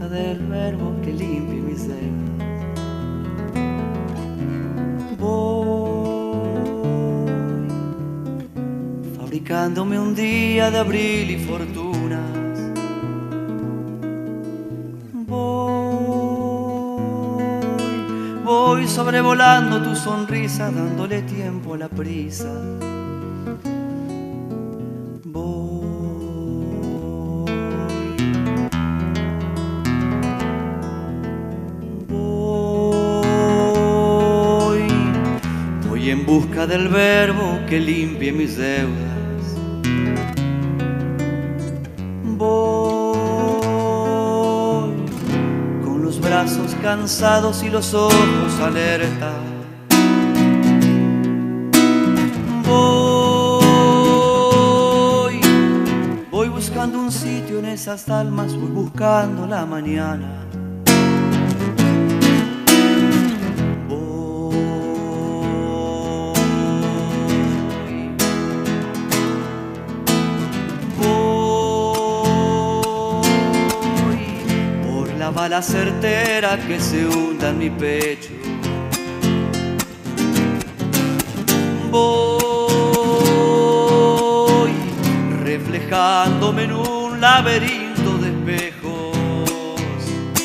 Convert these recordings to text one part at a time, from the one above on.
del verbo que limpie mis deudas. Voy fabricándome un día de abril y fortunas. Voy sobrevolando tu sonrisa, dándole tiempo a la prisa. Voy en busca del verbo que limpie mis deudas. Voy con los brazos cansados y los ojos alerta. Voy buscando un sitio en esas almas, voy buscando la mañana. Bala certera que se hunda en mi pecho. Voy reflejándome en un laberinto de espejos.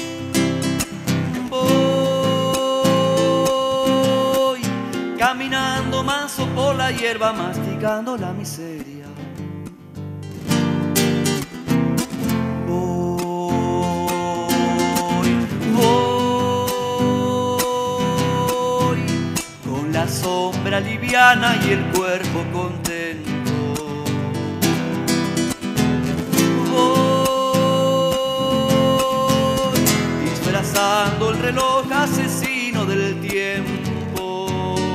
Voy caminando manso por la hierba, masticando la miseria. La sombra liviana y el cuerpo contento. Voy disfrazando el reloj asesino del tiempo.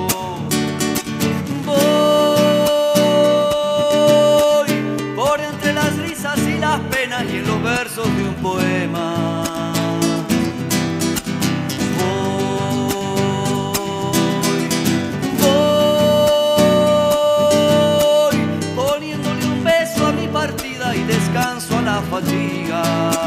Voy por entre las risas y las penas y en los versos de un poema. Descanso a la fatiga.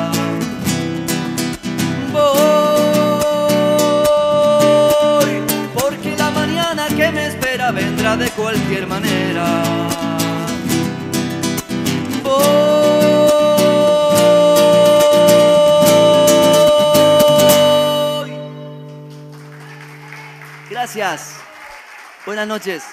Voy porque la mañana que me espera vendrá de cualquier manera. Voy. Gracias. Buenas noches.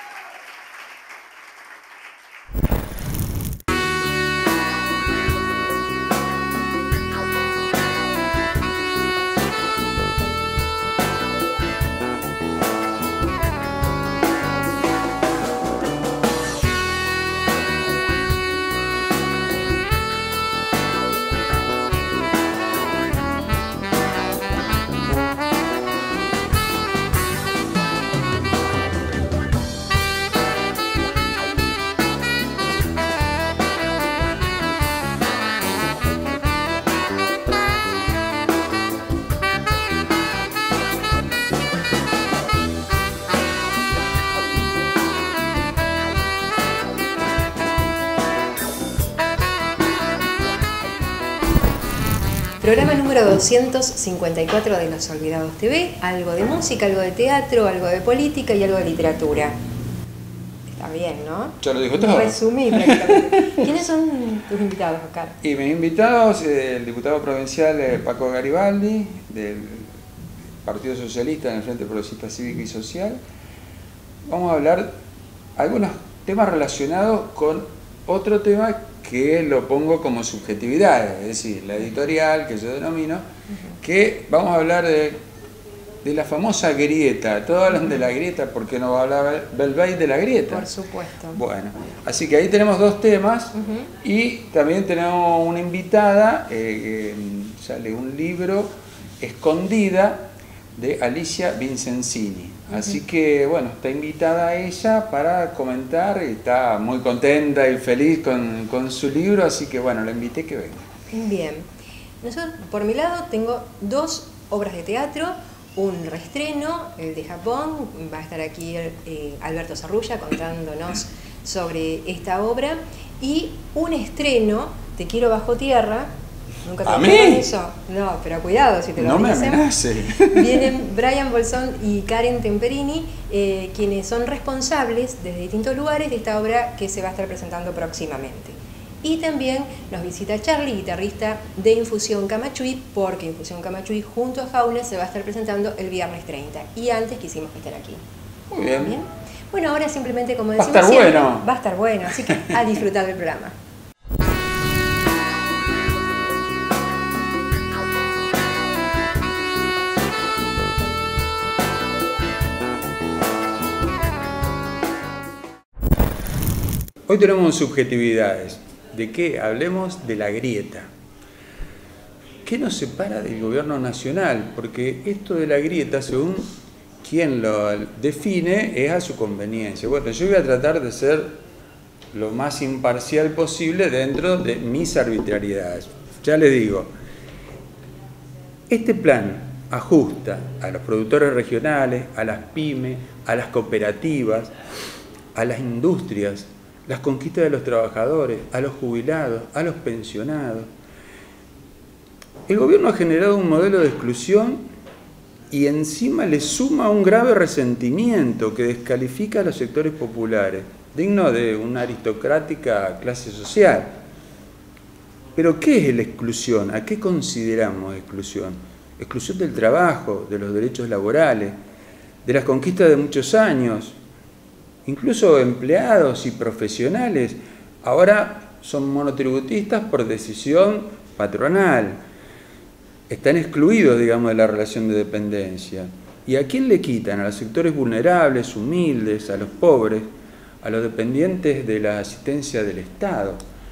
Programa número 254 de Los Olvidados TV, algo de música, algo de teatro, algo de política y algo de literatura. Está bien, ¿no? Ya lo dijo todo. Resumí prácticamente. ¿Quiénes son tus invitados, Oscar? Y mis invitados, el diputado provincial Paco Garibaldi, del Partido Socialista en el Frente Progresista Cívico y Social. Vamos a hablar algunos temas relacionados con otro tema que lo pongo como subjetividad, es decir, la editorial que yo denomino, que vamos a hablar de la famosa grieta. Todos hablan de la grieta, ¿por qué no va a hablar Belvey de la grieta? Por supuesto. Bueno, así que ahí tenemos dos temas y también tenemos una invitada, sale un libro, Escondida, de Alicia Vincenzini. Así que, bueno, está invitada a ella para comentar, y está muy contenta y feliz con su libro, así que, bueno, la invité que venga. Bien. Nosotros, por mi lado, tengo dos obras de teatro, un reestreno, el de Japón, va a estar aquí Alberto Zarrulla contándonos sobre esta obra, y un estreno, Te quiero bajo tierra, ¿Nunca te ¿A dijeron mí? eso? No, pero cuidado si te lo No me dicen. amenace. Vienen Brian Bolsón y Karen Temperini, quienes son responsables desde distintos lugares de esta obra que se va a estar presentando próximamente. Y también nos visita Charlie, guitarrista de Infusión Camachuy, porque Infusión Camachuy junto a Fauna se va a estar presentando el viernes 30. Y antes quisimos estar aquí. Muy bien. ¿Bien? Bueno, ahora simplemente, como Va a decimos estar siempre, bueno. va a estar bueno, así que a disfrutar del programa. Hoy tenemos subjetividades. ¿De qué? Hablemos de la grieta. ¿Qué nos separa del gobierno nacional? Porque esto de la grieta, según quien lo define, es a su conveniencia. Bueno, yo voy a tratar de ser lo más imparcial posible dentro de mis arbitrariedades. Ya les digo, este plan ajusta a los productores regionales, a las pymes, a las cooperativas, a las industrias, las conquistas de los trabajadores, a los jubilados, a los pensionados. El gobierno ha generado un modelo de exclusión y encima le suma un grave resentimiento que descalifica a los sectores populares, digno de una aristocrática clase social. Pero ¿qué es la exclusión? ¿A qué consideramos exclusión? Exclusión del trabajo, de los derechos laborales, de las conquistas de muchos años. Incluso empleados y profesionales ahora son monotributistas por decisión patronal. Están excluidos, digamos, de la relación de dependencia. ¿Y a quién le quitan? A los sectores vulnerables, humildes, a los pobres, a los dependientes de la asistencia del Estado,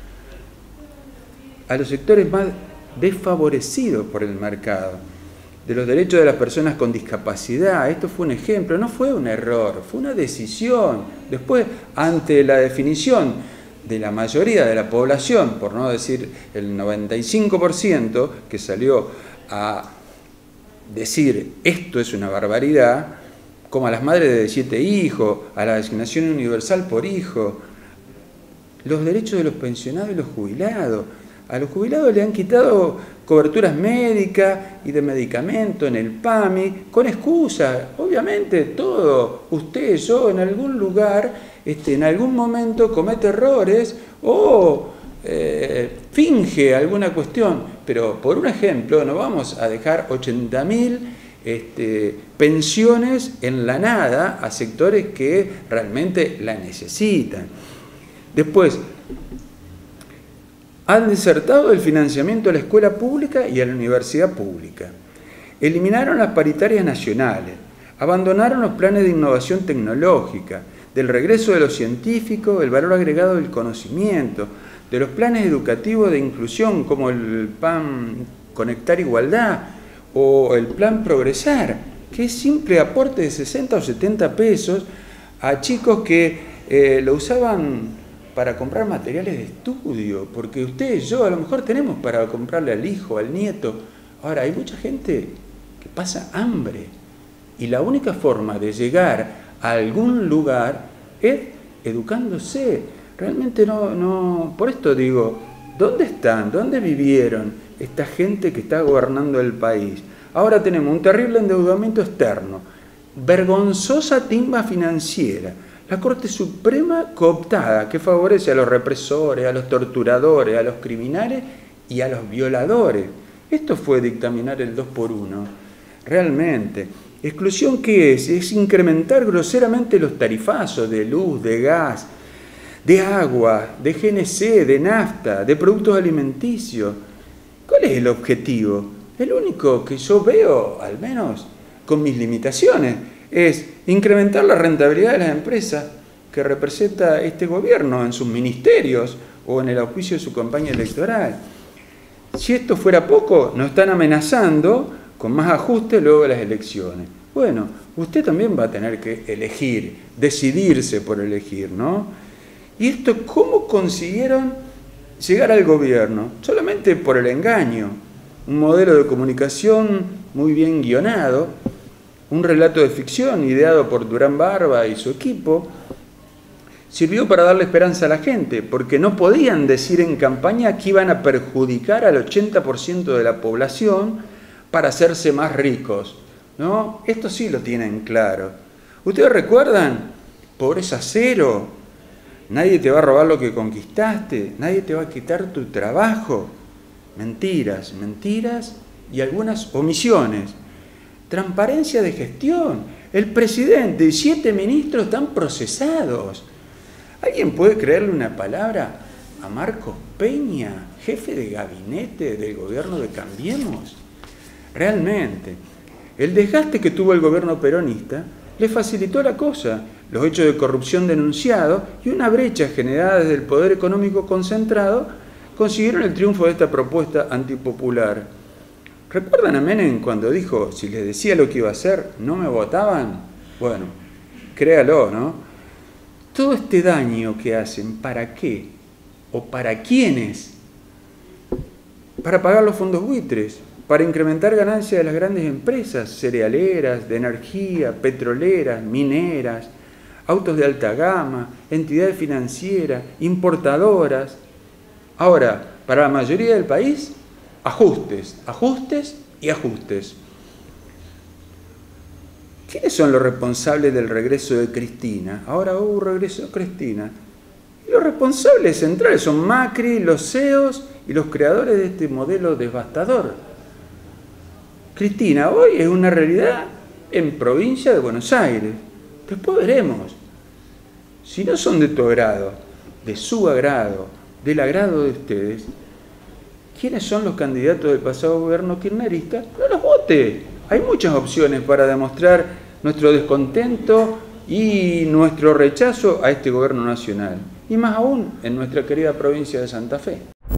a los sectores más desfavorecidos por el mercado, de los derechos de las personas con discapacidad. Esto fue un ejemplo, no fue un error, fue una decisión. Después, ante la definición de la mayoría de la población, por no decir el 95%, que salió a decir esto es una barbaridad, como a las madres de 7 hijos, a la designación universal por hijo, los derechos de los pensionados y los jubilados. A los jubilados le han quitado coberturas médicas y de medicamento en el PAMI, con excusa. Obviamente todo, usted, yo, en algún lugar, en algún momento comete errores o finge alguna cuestión. Pero, por un ejemplo, no vamos a dejar 80.000 pensiones en la nada a sectores que realmente la necesitan. Después, han desertado el financiamiento a la escuela pública y a la universidad pública. Eliminaron las paritarias nacionales, abandonaron los planes de innovación tecnológica, del regreso de los científicos, el valor agregado del conocimiento, de los planes educativos de inclusión como el Plan Conectar Igualdad o el Plan Progresar, que es simple aporte de 60 o 70 pesos a chicos que lo usaban para comprar materiales de estudio, porque usted y yo a lo mejor tenemos para comprarle al hijo, al nieto. Ahora, hay mucha gente que pasa hambre y la única forma de llegar a algún lugar es educándose. Realmente no, por esto digo, ¿dónde están? ¿Dónde vivieron esta gente que está gobernando el país? Ahora tenemos un terrible endeudamiento externo, vergonzosa timba financiera, la Corte Suprema cooptada, que favorece a los represores, a los torturadores, a los criminales y a los violadores. Esto fue dictaminar el 2x1. Realmente, ¿exclusión qué es? Es incrementar groseramente los tarifazos de luz, de gas, de agua, de GNC, de nafta, de productos alimenticios. ¿Cuál es el objetivo? El único que yo veo, al menos con mis limitaciones, es incrementar la rentabilidad de las empresas que representa este gobierno en sus ministerios o en el auspicio de su campaña electoral. Si esto fuera poco, nos están amenazando con más ajustes luego de las elecciones. Bueno, usted también va a tener que elegir, decidirse por elegir, ¿no? ¿Y esto cómo consiguieron llegar al gobierno? Solamente por el engaño, un modelo de comunicación muy bien guionado, un relato de ficción ideado por Durán Barba y su equipo, sirvió para darle esperanza a la gente, porque no podían decir en campaña que iban a perjudicar al 80% de la población para hacerse más ricos, ¿no? Esto sí lo tienen claro. ¿Ustedes recuerdan? Pobreza cero, nadie te va a robar lo que conquistaste, nadie te va a quitar tu trabajo. Mentiras, mentiras y algunas omisiones. Transparencia de gestión. El presidente y 7 ministros están procesados. ¿Alguien puede creerle una palabra a Marcos Peña, jefe de gabinete del gobierno de Cambiemos? Realmente, el desgaste que tuvo el gobierno peronista le facilitó la cosa, los hechos de corrupción denunciados y una brecha generada desde el poder económico concentrado consiguieron el triunfo de esta propuesta antipopular. ¿Recuerdan a Menem cuando dijo, si les decía lo que iba a hacer, no me votaban? Bueno, créalo, ¿no? Todo este daño que hacen, ¿para qué? ¿O para quiénes? Para pagar los fondos buitres, para incrementar ganancias de las grandes empresas cerealeras, de energía, petroleras, mineras, autos de alta gama, entidades financieras, importadoras. Ahora, para la mayoría del país, ajustes, ajustes y ajustes. ¿Quiénes son los responsables del regreso de Cristina? Ahora hubo regreso de Cristina. Y los responsables centrales son Macri, los CEOs y los creadores de este modelo devastador. Cristina hoy es una realidad en provincia de Buenos Aires. Después veremos. Si no son de tu agrado, de su agrado, del agrado de ustedes, ¿quiénes son los candidatos del pasado gobierno kirchnerista? No los vote. Hay muchas opciones para demostrar nuestro descontento y nuestro rechazo a este gobierno nacional. Y más aún en nuestra querida provincia de Santa Fe.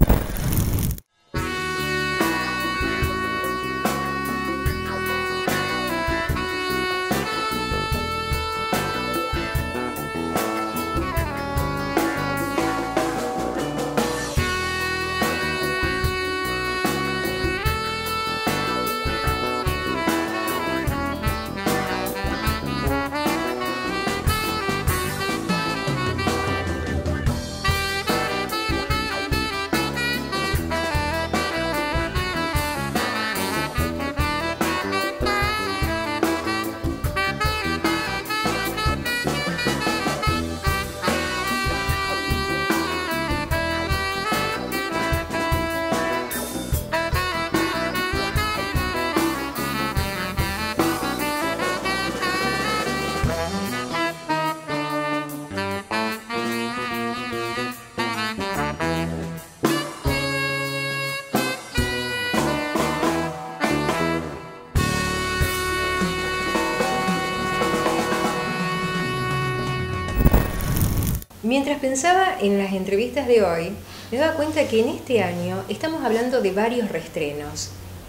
Mientras pensaba en las entrevistas de hoy, me daba cuenta que en este año estamos hablando de varios reestrenos.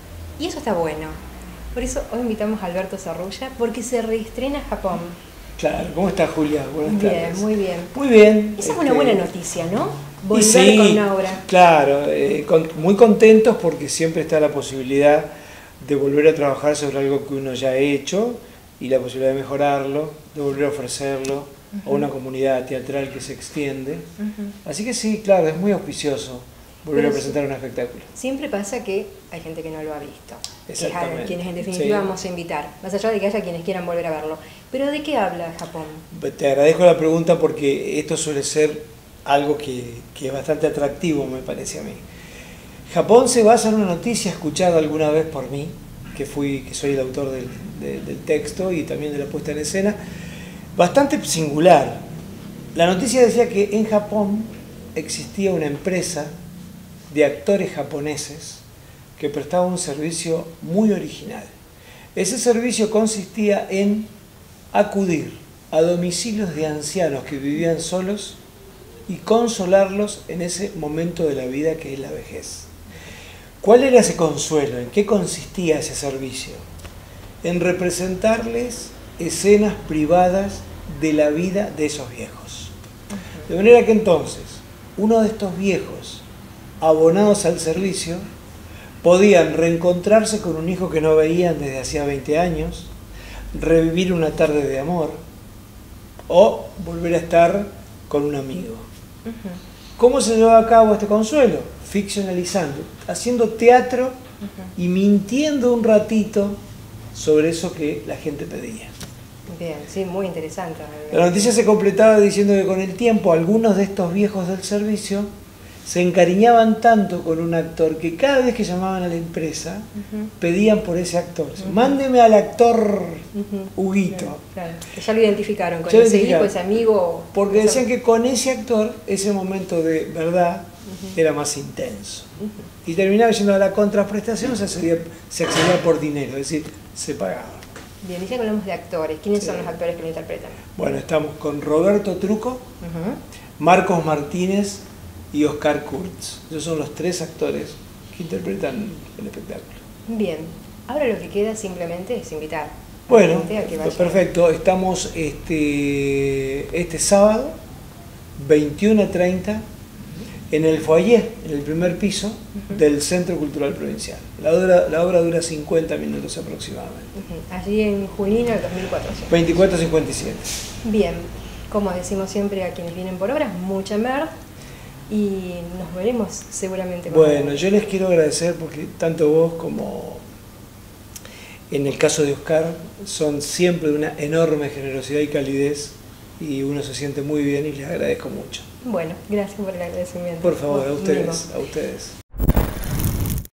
Y eso está bueno. Por eso hoy invitamos a Alberto Zarrulla, porque se reestrena Japón. Claro, ¿cómo está Julia? Buenas tardes. Bien, muy bien. Muy bien. Esa es una buena noticia, ¿no? Volver sí, con una obra. Claro, muy contentos porque siempre está la posibilidad de volver a trabajar sobre algo que uno ya ha hecho y la posibilidad de mejorarlo, de volver a ofrecerlo a una comunidad teatral que se extiende. Así que sí, claro, es muy auspicioso volver a presentar un espectáculo. Siempre pasa que hay gente que no lo ha visto. Exactamente. Que es a quienes en definitiva Sí. vamos a invitar, más allá de que haya quienes quieran volver a verlo. Pero ¿de qué habla Japón? Te agradezco la pregunta porque esto suele ser algo que es bastante atractivo, me parece a mí. Japón se basa en una noticia escuchada alguna vez por mí, que soy el autor del texto y también de la puesta en escena, bastante singular. La noticia decía que en Japón existía una empresa de actores japoneses que prestaba un servicio muy original. Ese servicio consistía en acudir a domicilios de ancianos que vivían solos y consolarlos en ese momento de la vida que es la vejez. ¿Cuál era ese consuelo? ¿En qué consistía ese servicio? En representarles escenas privadas de la vida de esos viejos. De manera que entonces, uno de estos viejos, abonados al servicio, podían reencontrarse con un hijo que no veían desde hacía 20 años, revivir una tarde de amor, o volver a estar con un amigo. Ujú. ¿Cómo se llevaba a cabo este consuelo? Ficcionalizando, haciendo teatro y mintiendo un ratito sobre eso que la gente pedía. Bien, sí, muy interesante. Realmente. La noticia se completaba diciendo que con el tiempo algunos de estos viejos del servicio se encariñaban tanto con un actor que cada vez que llamaban a la empresa pedían por ese actor. Mándeme al actor Huguito. Claro, que ya lo identificaron con Ya lo ese hijo, identificaron. ese amigo. Porque esa- decían que con ese actor ese momento de verdad era más intenso. Y terminaba yendo a la contraprestación, se accedía por dinero, es decir, se pagaba. Bien, y ya que hablamos de actores, ¿quiénes Sí. son los actores que lo interpretan? Bueno, estamos con Roberto Truco, Ujú. Marcos Martínez y Oscar Kurtz. Esos son los 3 actores que interpretan el espectáculo. Bien, ahora lo que queda simplemente es invitar a la Bueno, gente a que vaya. perfecto. Estamos este sábado, 21:30, en el foyer, en el primer piso del Centro Cultural Provincial. La obra dura 50 minutos aproximadamente. Ujú. Allí en Junín, al 2400. 24:57. Bien, como decimos siempre a quienes vienen por obras, mucha mer y nos veremos seguramente. con Bueno, algo. yo les quiero agradecer porque tanto vos como en el caso de Oscar son siempre de una enorme generosidad y calidez y uno se siente muy bien y les agradezco mucho. Bueno, gracias por el agradecimiento. Por favor, a Mimo. ustedes, a ustedes.